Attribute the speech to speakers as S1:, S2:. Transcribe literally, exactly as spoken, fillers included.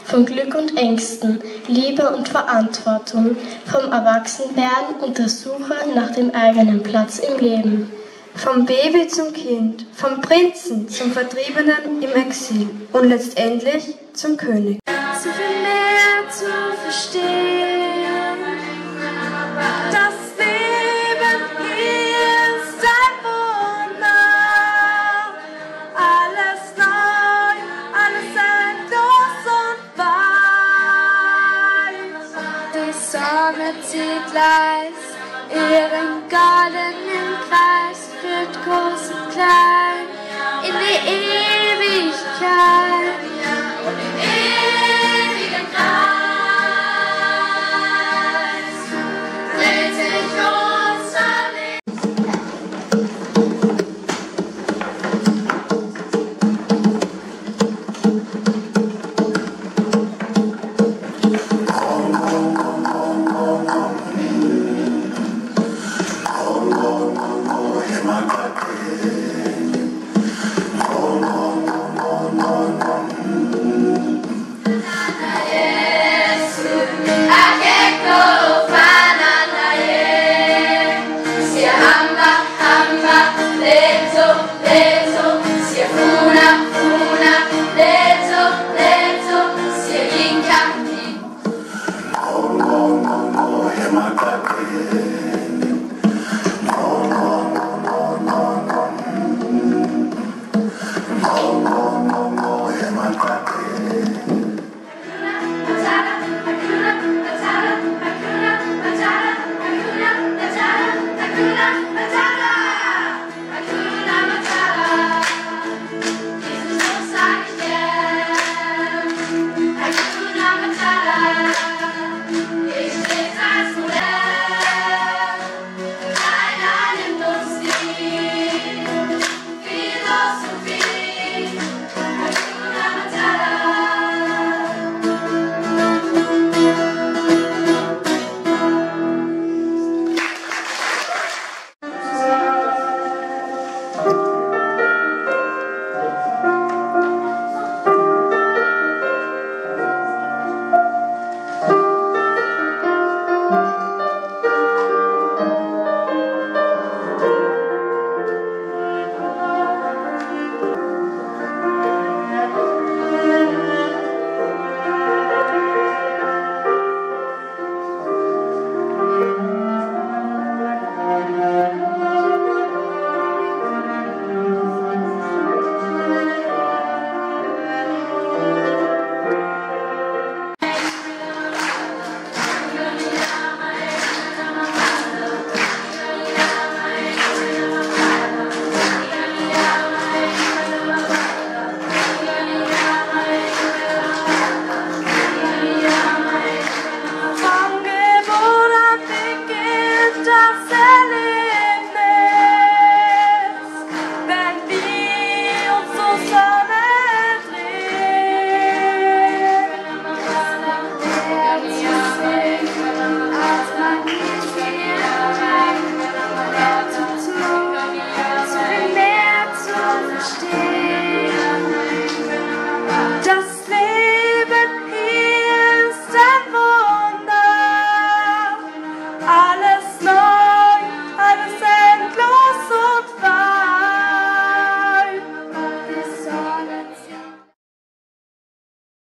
S1: von Glück und Ängsten, Liebe und Verantwortung, vom Erwachsenwerden und der Suche nach dem eigenen Platz im Leben.
S2: Vom Baby zum Kind, vom Prinzen zum Vertriebenen im Exil und letztendlich zum König.
S3: So viel mehr zu verstehen, das Leben ist ein Wunder, alles neu, alles endlos und weit. Die Sonne zieht leis ihren goldenen Kreis, führt groß und klein in die Ewigkeit. Und im ewigen Kreis dreht sich unser Leben.